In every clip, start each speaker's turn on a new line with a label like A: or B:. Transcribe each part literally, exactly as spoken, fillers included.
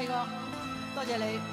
A: ，K 哥，多謝你。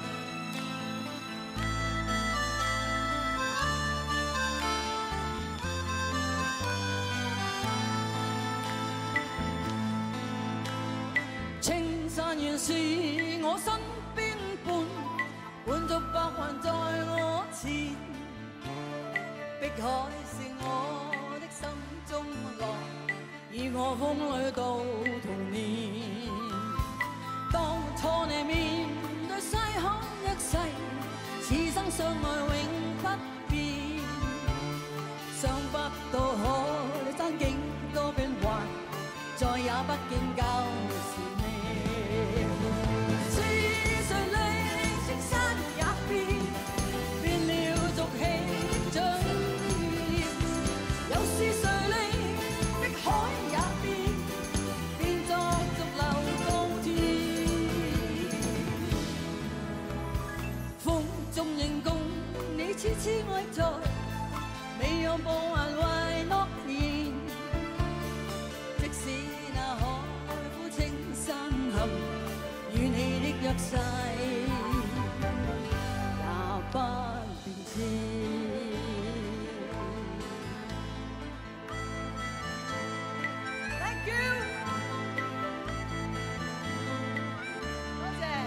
A: 青山原是我身邊伴，滿足百環在我前，碧海是我的心中浪，與我風裏度童年。當初你面對西海一世，此生相愛永不變。想不到海山景多變幻，再也不見舊時你。是誰令青山也變，變了俗氣的嘴臉？又是誰令碧海也變，變作逐流高天？風中認共你痴痴愛在，未有步還為諾言。即使那海枯青山陷，與你的約誓也不變遷。Thank you， 多謝。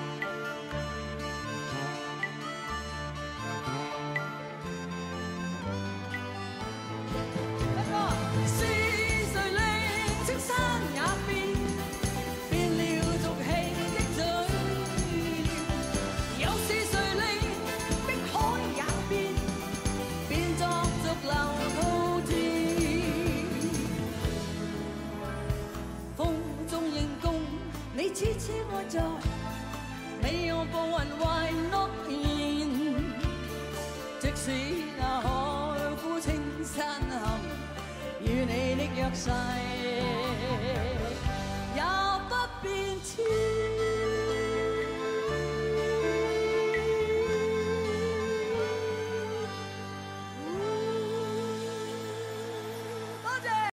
A: 不過是誰令青山也變，變了俗氣的嘴臉？又是誰令碧海也變，變作逐流滔天？風中認共你痴痴愛在，未有步雲為諾言。即使那海枯青山陷，與你的約誓